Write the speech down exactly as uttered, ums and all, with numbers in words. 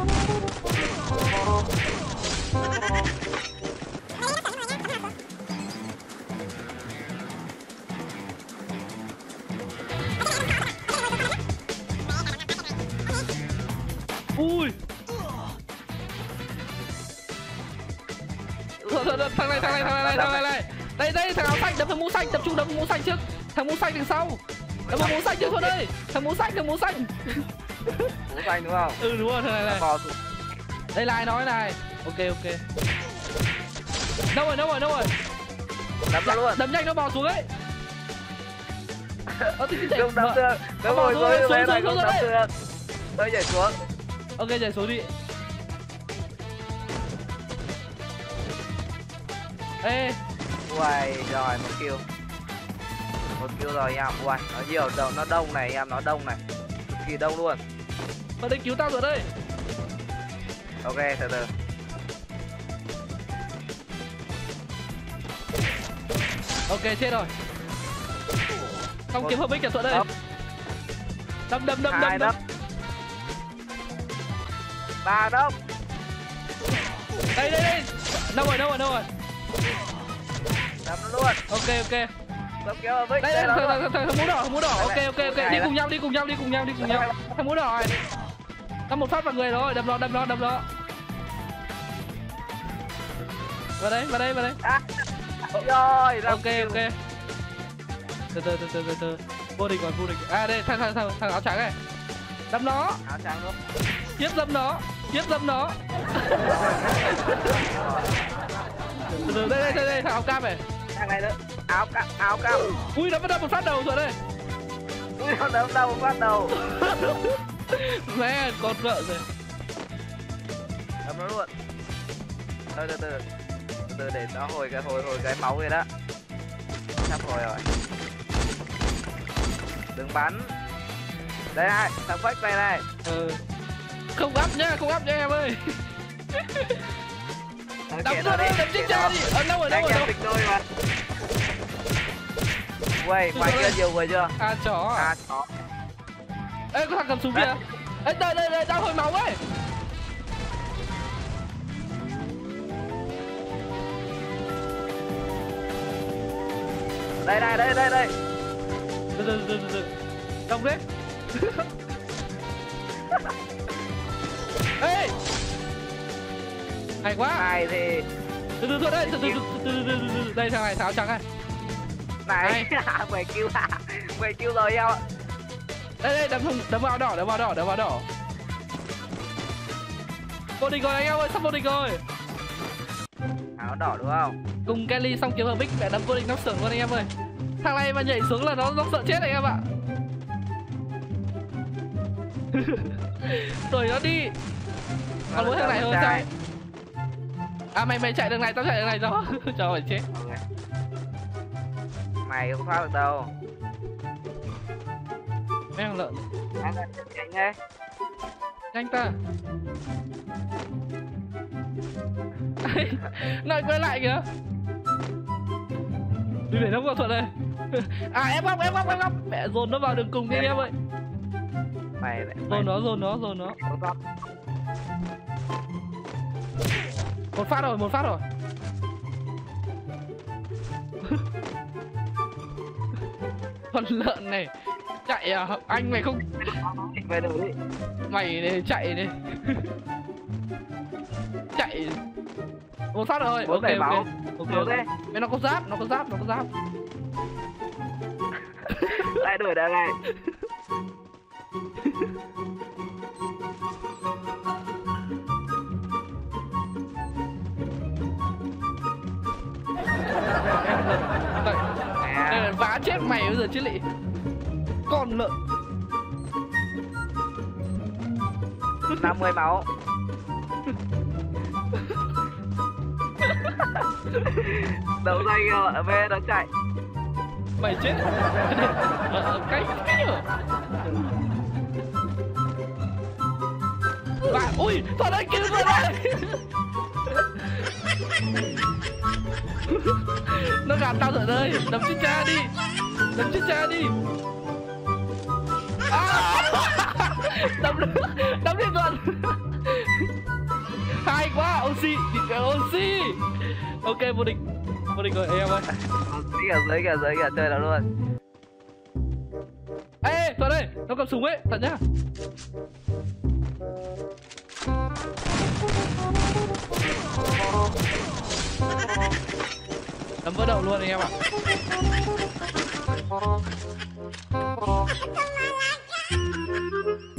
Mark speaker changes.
Speaker 1: Ui. Thôi, thôi, thôi, thằng này, thằng này, thằng này, thằng này, này. Đây, đây, thằng áo xanh, đập thằng mũ xanh, tập trung đập mũ xanh trước. Thằng mũ xanh đằng sau. Đập mũ xanh trước thôi đây. Thằng mũ xanh, thằng mũ xanh.
Speaker 2: Mũ xanh đúng không?
Speaker 1: Ừ đúng rồi, thằng này này. Đây là ai nói này. Ok, ok. Đâu rồi, đâu rồi, đâu rồi.
Speaker 2: Đập nó luôn.
Speaker 1: Đập nhanh nó bò xuống ấy. Ờ, thì chạy.
Speaker 2: Không đập được. Nó ngồi dưới
Speaker 1: xuống,
Speaker 2: này
Speaker 1: xuống,
Speaker 2: không
Speaker 1: xuống
Speaker 2: đập được. Tôi nhảy xuống.
Speaker 1: Ok, nhảy xuống đi. Ê.
Speaker 2: Uầy, rồi một kill. Một kill rồi em. Uầy, nó nhiều đâu, nó đông này em, nó đông này. Cực kỳ đông luôn.
Speaker 1: Ở đây cứu tao rồi đây.
Speaker 2: Ok, từ từ.
Speaker 1: Ok, chết rồi. Xong kiếm hợp bích kẻ thuận đây. Đâm đâm đâm đâm đâm.
Speaker 2: Ba đâm.
Speaker 1: Đây đây đây. Đâu rồi, đâu rồi, đâu rồi.
Speaker 2: Đâm nó luôn.
Speaker 1: Ok ok.
Speaker 2: Đâm kéo hợp bích.
Speaker 1: Đây đây, thằng thằng thằng mũ đỏ, thằng mũ đỏ. Ok ok ok, đi cùng nhau, đi cùng nhau, đi cùng nhau, đi cùng nhau. Thằng mũ đỏ này. Đâm một phát vào người rồi, đâm nó, đâm nó, đâm nó. Vào đây, vào đây, vào đây.
Speaker 2: À, rồi,
Speaker 1: ok ok. Từ từ từ từ từ từ. Vô địch rồi, vô địch. À đây, thằng thằng thằng thằng áo trắng này. Đâm nó.
Speaker 2: Áo trắng luôn.
Speaker 1: Giết dâm nó, giết dâm nó. Từ từ đây đây đây, đây thằng áo cam này.
Speaker 2: Thằng này nữa. Áo cam, áo cam.
Speaker 1: Ui nó bắt đầu một phát đầu rồi đây.
Speaker 2: Ui nó đấm đầu một phát đầu.
Speaker 1: Mẹ con vợ rồi.
Speaker 2: Đấm nó luôn. Từ từ từ. Từ từ để nó hồi cái hồi hồi cái máu kia đó. Sắp hồi rồi. Đừng bắn. Đây này, thằng fake này này.
Speaker 1: Ừ. Không áp nhá, không áp nhá em ơi. Đấm rồi đây, đấm chết cha đi. Ở đâu rồi, đâu rồi, đâu.
Speaker 2: Đôi mà. Uầy, ngoài kia nhiều người chưa?
Speaker 1: À chó.
Speaker 2: À chó.
Speaker 1: Ê có thằng cầm súng kìa. Ê đây đây đây, tao hồi máu ấy.
Speaker 2: Đây này, đây đây đây.
Speaker 1: Từ từ từ từ. Đông đấy. Ê. Hay quá.
Speaker 2: Này thì
Speaker 1: từ từ thôi đây, từ từ từ từ từ từ đây thằng này, thằng áo trắng này.
Speaker 2: Này, mày kêu à? Mày kêu rồi em ạ.
Speaker 1: Đây đây, đấm đấm vào đỏ, đấm vào đỏ, đấm vào đỏ. Vô địch rồi anh em ơi, sắp vô địch rồi.
Speaker 2: Áo đỏ đúng không?
Speaker 1: Cùng Kelly xong kiếm hợp bích mẹ đấm vô địch nóc xưởng luôn anh em ơi. Thằng này mà nhảy xuống là nó nó sợ chết anh em ạ. Đuổi nó đi. Còn mỗi thằng này thôi sao? À mày mày chạy đường này, tao chạy đường này cho. Trời ơi chết.
Speaker 2: Mày không thoát được đâu.
Speaker 1: Mấy thằng lợn.
Speaker 2: Anh chạy nghe.
Speaker 1: Nhanh ta. Lại quay lại kìa. Đi để nó vào thuận đây. À em góc, em góc, em góc. Mẹ dồn nó vào đường cùng đi em ơi.
Speaker 2: Mày lại
Speaker 1: Dồn nó, dồn nó, dồn nó. Một phát rồi, một phát rồi. Con lợn này chạy à? Anh mày không
Speaker 2: về đâu đi.
Speaker 1: mày để chạy đi. Chạy một phát rồi. Ok ok ok ok. Mày nó có giáp, nó có giáp, nó có giáp.
Speaker 2: Lại đuổi đã này.
Speaker 1: Đây, vã chết mày bây giờ chứ lị. Con lợn.
Speaker 2: năm mươi máu. Đấu dây kìa, về nó chạy.
Speaker 1: Mày chết. Cái cái nhở. Bạn, ui, thật đây cứu rồi đây. Nó gạt tao rồi đây, đấm chết cha đi. Đấm chết cha đi. À, đấm đấm đi luôn. gì. Ok, vô địch. Vô địch rồi em ơi.
Speaker 2: Dưới kìa, dưới kìa, dưới kìa, chơi nó luôn.
Speaker 1: Ê, ê, Thuận ơi, nó cầm súng ấy, thật nhá. Đấm vỡ đầu luôn anh em ạ.